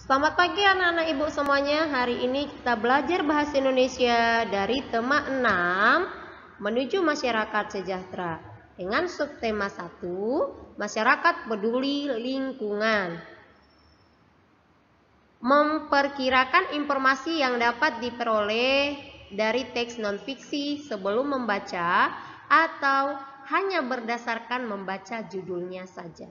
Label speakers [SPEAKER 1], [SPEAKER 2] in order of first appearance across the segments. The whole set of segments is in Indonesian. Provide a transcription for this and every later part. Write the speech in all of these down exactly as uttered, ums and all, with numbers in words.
[SPEAKER 1] Selamat pagi anak-anak ibu semuanya. Hari ini kita belajar bahasa Indonesia dari tema enam menuju masyarakat sejahtera dengan subtema satu, masyarakat peduli lingkungan. Memperkirakan informasi yang dapat diperoleh dari teks non-fiksi sebelum membaca atau hanya berdasarkan membaca judulnya saja.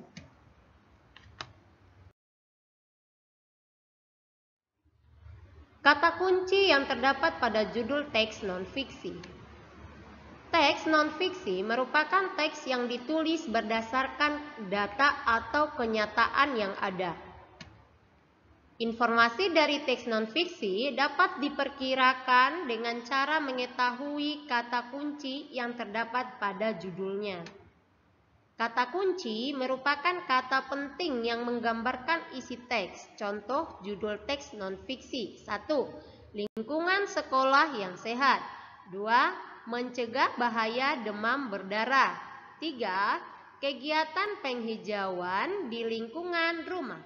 [SPEAKER 1] Kata kunci yang terdapat pada judul teks non-fiksi. Teks non-fiksi merupakan teks yang ditulis berdasarkan data atau kenyataan yang ada. Informasi dari teks non-fiksi dapat diperkirakan dengan cara mengetahui kata kunci yang terdapat pada judulnya. Kata kunci merupakan kata penting yang menggambarkan isi teks. Contoh judul teks non-fiksi. satu. Lingkungan sekolah yang sehat. dua. Mencegah bahaya demam berdarah. tiga. Kegiatan penghijauan di lingkungan rumah.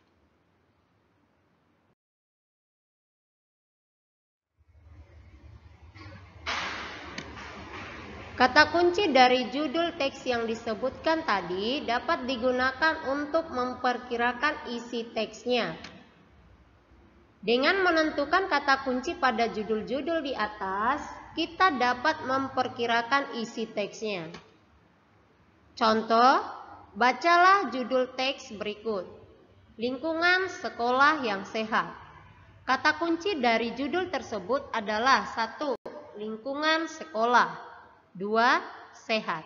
[SPEAKER 1] Kata kunci dari judul teks yang disebutkan tadi dapat digunakan untuk memperkirakan isi teksnya. Dengan menentukan kata kunci pada judul-judul di atas, kita dapat memperkirakan isi teksnya. Contoh, bacalah judul teks berikut. Lingkungan sekolah yang sehat. Kata kunci dari judul tersebut adalah satu. Lingkungan sekolah. dua. Sehat.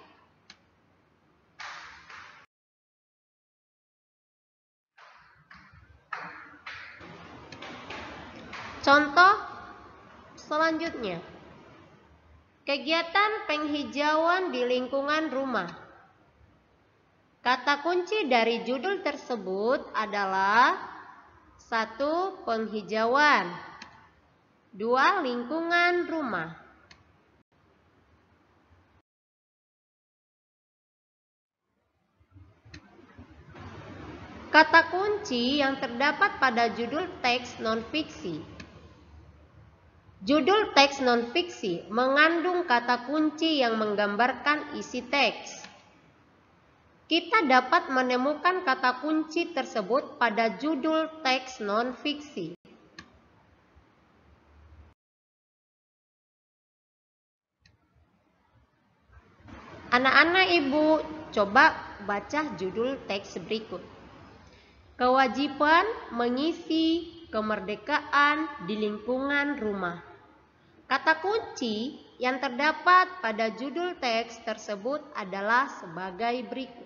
[SPEAKER 1] Contoh selanjutnya. Kegiatan penghijauan di lingkungan rumah. Kata kunci dari judul tersebut adalah satu. Penghijauan. dua. Lingkungan rumah. Kata kunci yang terdapat pada judul teks non-fiksi. Judul teks non-fiksi mengandung kata kunci yang menggambarkan isi teks. Kita dapat menemukan kata kunci tersebut pada judul teks non-fiksi. Anak-anak ibu, coba baca judul teks berikut. Kewajiban mengisi kemerdekaan di lingkungan rumah. Kata kunci yang terdapat pada judul teks tersebut adalah sebagai berikut.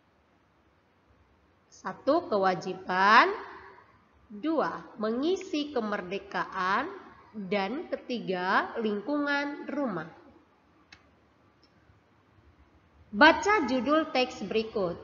[SPEAKER 1] Satu. Kewajiban. Dua. Mengisi kemerdekaan. Dan ketiga, lingkungan rumah. Baca judul teks berikut.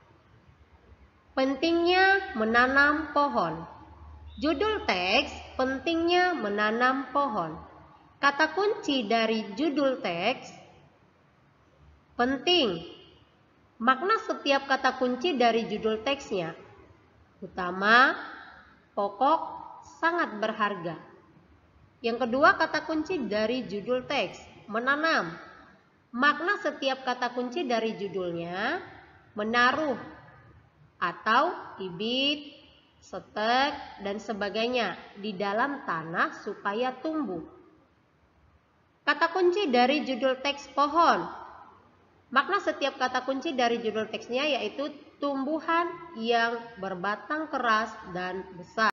[SPEAKER 1] Pentingnya menanam pohon. Judul teks pentingnya menanam pohon. Kata kunci dari judul teks penting. Makna setiap kata kunci dari judul teksnya. Utama, pokok, sangat berharga. Yang kedua kata kunci dari judul teks menanam. Makna setiap kata kunci dari judulnya menaruh atau bibit, setek, dan sebagainya di dalam tanah supaya tumbuh. Kata kunci dari judul teks pohon. Makna setiap kata kunci dari judul teksnya yaitu tumbuhan yang berbatang keras dan besar.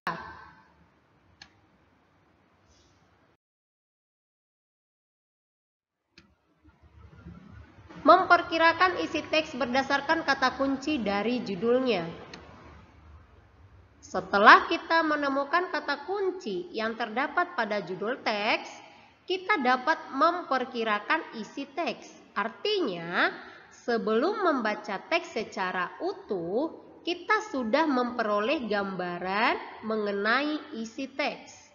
[SPEAKER 1] Memperkirakan isi teks berdasarkan kata kunci dari judulnya. Setelah kita menemukan kata kunci yang terdapat pada judul teks, kita dapat memperkirakan isi teks. Artinya, sebelum membaca teks secara utuh, kita sudah memperoleh gambaran mengenai isi teks.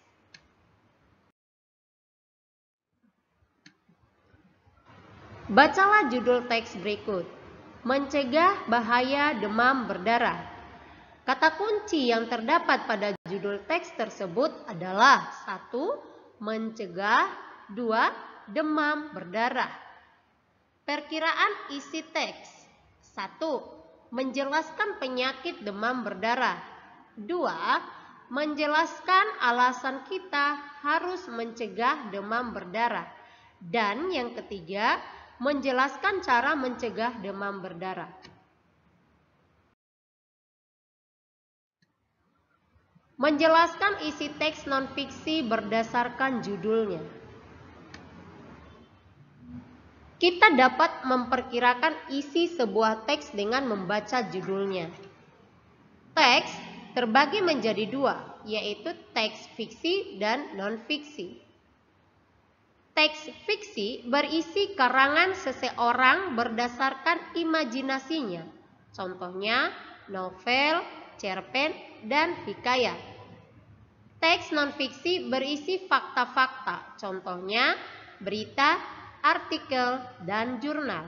[SPEAKER 1] Bacalah judul teks berikut. Mencegah bahaya demam berdarah. Kata kunci yang terdapat pada judul teks tersebut adalah satu. Mencegah, dua. Demam berdarah. Perkiraan isi teks. satu. Menjelaskan penyakit demam berdarah. dua. Menjelaskan alasan kita harus mencegah demam berdarah. Dan yang ketiga, menjelaskan cara mencegah demam berdarah. Menjelaskan isi teks non-fiksi berdasarkan judulnya. Kita dapat memperkirakan isi sebuah teks dengan membaca judulnya. Teks terbagi menjadi dua, yaitu teks fiksi dan non-fiksi. Teks fiksi berisi karangan seseorang berdasarkan imajinasinya. Contohnya novel, cerpen, dan hikayat. Teks non-fiksi berisi fakta-fakta. Contohnya berita, artikel, dan jurnal.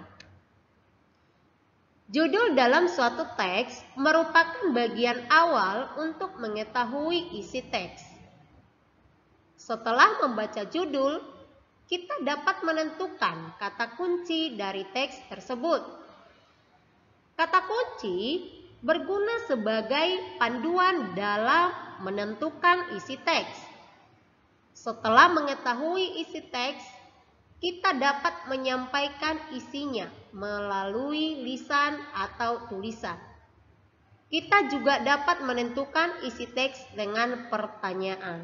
[SPEAKER 1] Judul dalam suatu teks merupakan bagian awal untuk mengetahui isi teks. Setelah membaca judul, kita dapat menentukan kata kunci dari teks tersebut. Kata kunci berguna sebagai panduan dalam menentukan isi teks. Setelah mengetahui isi teks, kita dapat menyampaikan isinya melalui lisan atau tulisan. Kita juga dapat menentukan isi teks dengan pertanyaan.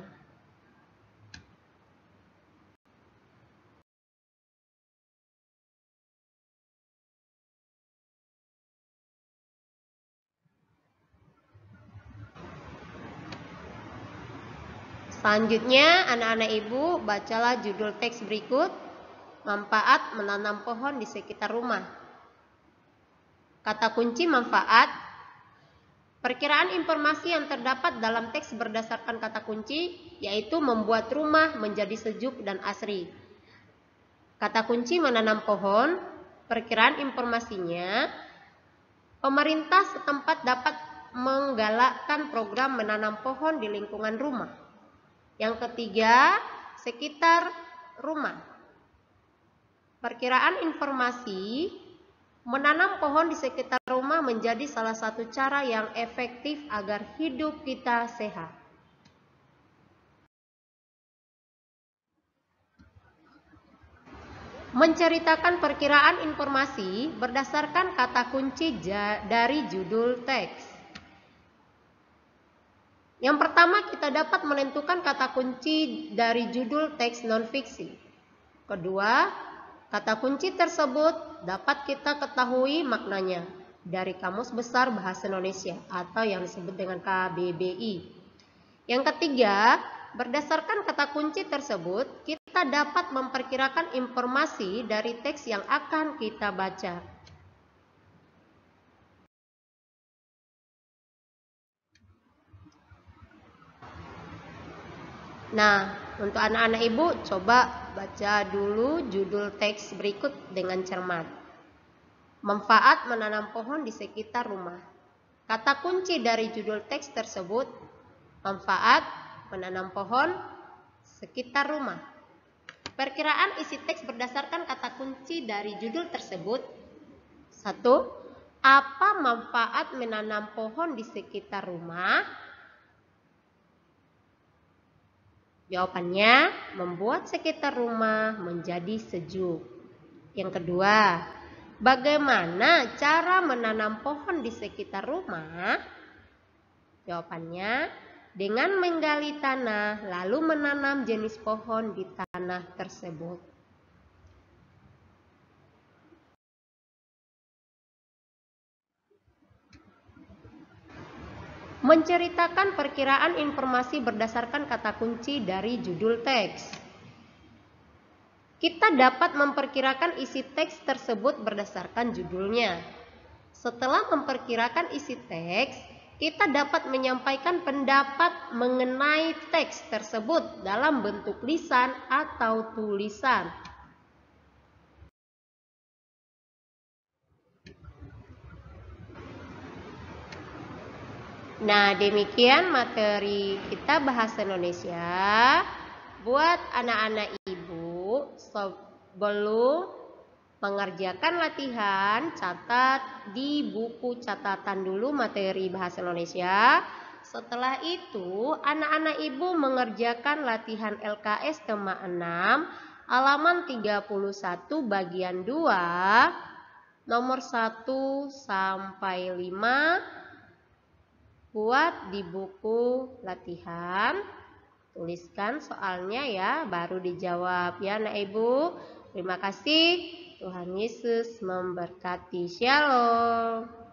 [SPEAKER 1] Selanjutnya, anak-anak ibu bacalah judul teks berikut. Manfaat menanam pohon di sekitar rumah. Kata kunci manfaat. Perkiraan informasi yang terdapat dalam teks berdasarkan kata kunci, yaitu membuat rumah menjadi sejuk dan asri. Kata kunci menanam pohon. Perkiraan informasinya, pemerintah setempat dapat menggalakkan program menanam pohon di lingkungan rumah. Yang ketiga, sekitar rumah. Perkiraan informasi, menanam pohon di sekitar rumah menjadi salah satu cara yang efektif agar hidup kita sehat. Menceritakan perkiraan informasi berdasarkan kata kunci dari judul teks. Yang pertama, kita dapat menentukan kata kunci dari judul teks non-fiksi. Kedua, kata kunci tersebut dapat kita ketahui maknanya dari Kamus Besar Bahasa Indonesia atau yang disebut dengan K B B I. Yang ketiga, berdasarkan kata kunci tersebut, kita dapat memperkirakan informasi dari teks yang akan kita baca. Nah, untuk anak-anak ibu, coba baca dulu judul teks berikut dengan cermat. Manfaat menanam pohon di sekitar rumah. Kata kunci dari judul teks tersebut, manfaat menanam pohon sekitar rumah. Perkiraan isi teks berdasarkan kata kunci dari judul tersebut. Satu, apa manfaat menanam pohon di sekitar rumah? Jawabannya, membuat sekitar rumah menjadi sejuk. Yang kedua, bagaimana cara menanam pohon di sekitar rumah? Jawabannya, dengan menggali tanah lalu menanam jenis pohon di tanah tersebut. Menceritakan perkiraan informasi berdasarkan kata kunci dari judul teks. Kita dapat memperkirakan isi teks tersebut berdasarkan judulnya. Setelah memperkirakan isi teks, kita dapat menyampaikan pendapat mengenai teks tersebut dalam bentuk lisan atau tulisan. Nah, demikian materi kita bahasa Indonesia buat anak-anak ibu. Sebelum mengerjakan latihan, catat di buku catatan dulu materi bahasa Indonesia. Setelah itu, anak-anak ibu mengerjakan latihan L K S tema enam, halaman tiga puluh satu bagian dua, nomor satu sampai lima. Buat di buku latihan, tuliskan soalnya ya, baru dijawab ya anak ibu. Terima kasih, Tuhan Yesus memberkati. Shalom.